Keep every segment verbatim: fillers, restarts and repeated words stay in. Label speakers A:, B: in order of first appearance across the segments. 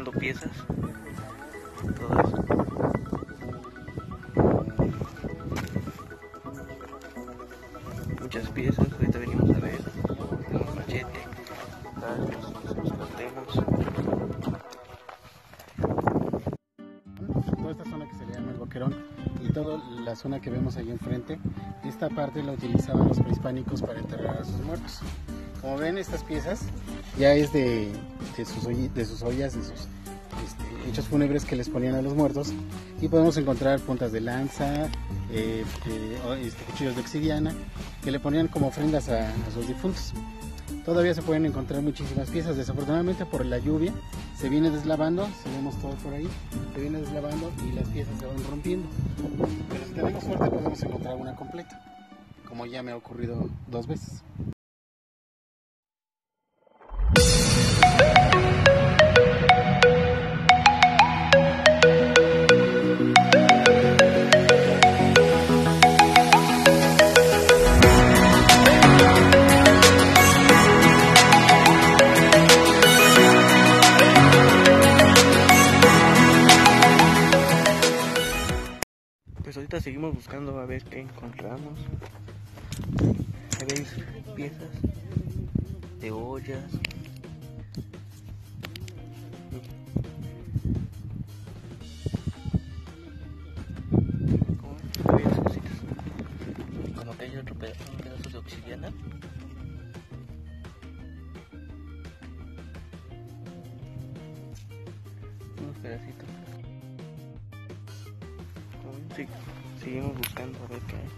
A: buscando piezas. Todas. Muchas piezas, ahorita venimos a ver. Tenemos machete, nos, nos partemos.
B: Toda esta zona que se le llama el Boquerón y toda la zona que vemos ahí enfrente, esta parte la utilizaban los prehispánicos para enterrar a sus muertos. Como ven, estas piezas ya es de, de, sus, de sus ollas, de sus este, hechos fúnebres que les ponían a los muertos, y podemos encontrar puntas de lanza, eh, eh, este, cuchillos de obsidiana que le ponían como ofrendas a, a sus difuntos. Todavía se pueden encontrar muchísimas piezas. Desafortunadamente por la lluvia se viene deslavando, si vemos todo por ahí, se viene deslavando y las piezas se van rompiendo. Pero si tenemos suerte podemos encontrar una completa, como ya me ha ocurrido dos veces.
A: Pues ahorita seguimos buscando a ver qué encontramos. Ahí veis piezas de ollas. Como ven, cositas. Como que hay otro pedazo, un pedazo de obsidiana. Unos pedacitos. Sí, seguimos buscando a ver qué hay.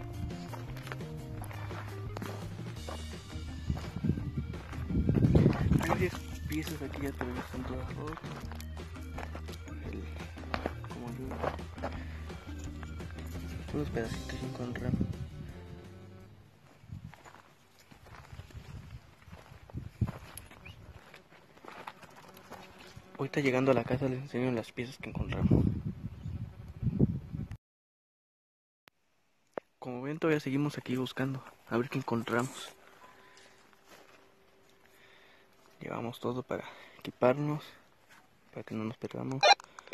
A: Hay varias piezas aquí, ya pero están todas rotas. El, como yo, unos pedacitos encontramos. Ahorita llegando a la casa les enseño las piezas que encontramos. Como ven, todavía seguimos aquí buscando a ver qué encontramos. Llevamos todo para equiparnos, para que no nos perdamos.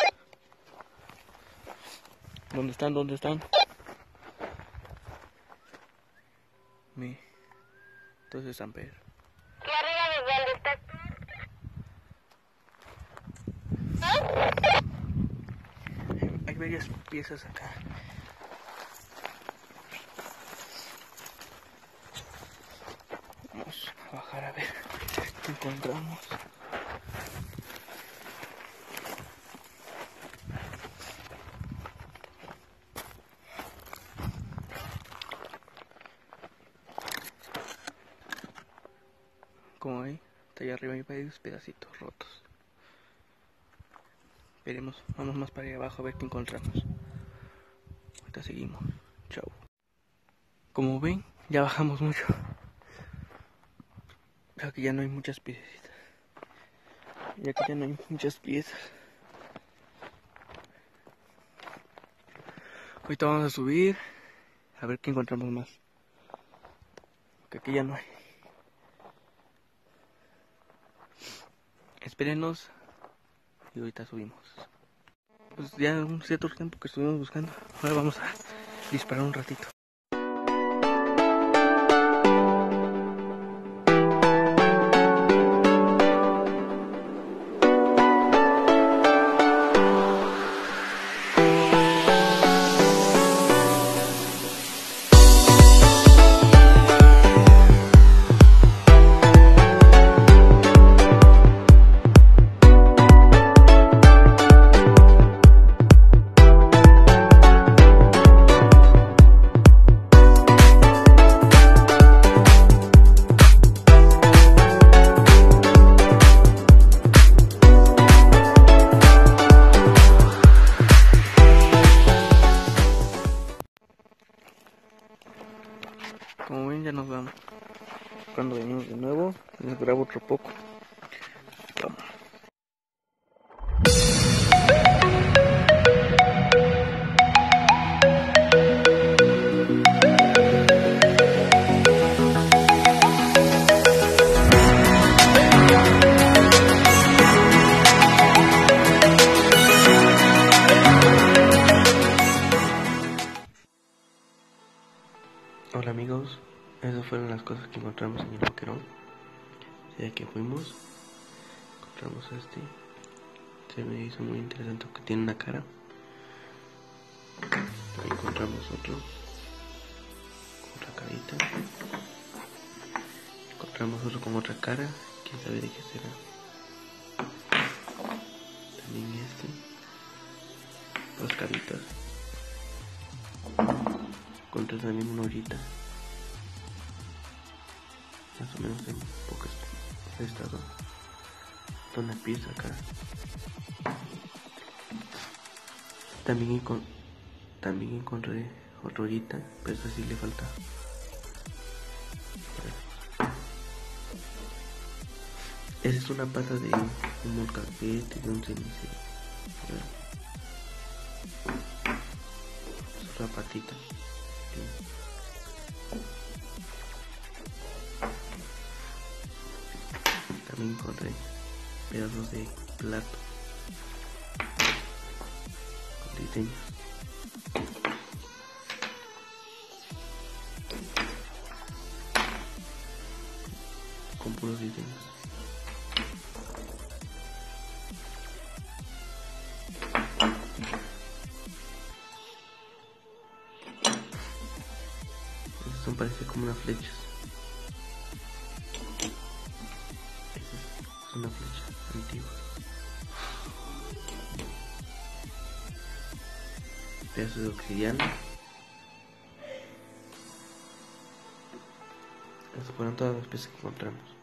A: ¿Dónde están? ¿Dónde están? Mi... Entonces San Pedro.
C: ¿Qué arriba de dónde estás?
A: Hay varias piezas acá. Vamos a bajar a ver qué encontramos. Como ahí, está allá arriba hay varios pedacitos rotos. Veremos, vamos más para allá abajo a ver qué encontramos. Ahorita seguimos. Chao. Como ven, ya bajamos mucho. Ya que ya no hay muchas piezas. Ya que ya no hay muchas piezas. Ahorita vamos a subir a ver qué encontramos más. Porque aquí ya no hay. Espérenos y ahorita subimos. Pues ya un cierto tiempo que estuvimos buscando. Ahora vamos a disparar un ratito. Como ven, ya nos vamos. Cuando venimos de nuevo, les grabo otro poco. Vamos. fueron las cosas que encontramos en el boquerón. Ya que fuimos, encontramos este. Se me hizo muy interesante porque tiene una cara. Ahí encontramos otro, otra carita. Encontramos otro con otra cara, quién sabe de qué será. También este, dos caritas. Encontré también una ollita, más o menos en pocas estado. Una pieza acá. También, encon también encontré otra ollita, pero esa sí le falta. Esa es una pata de un molcajete, de un cenicero. Es una patita. También encontré pedazos de plato con diseños. Con puros diseños. Estas son, parece como unas flechas. Es una flecha antigua. Pedazos de obsidiana. Estas fueron todas las piezas que encontramos.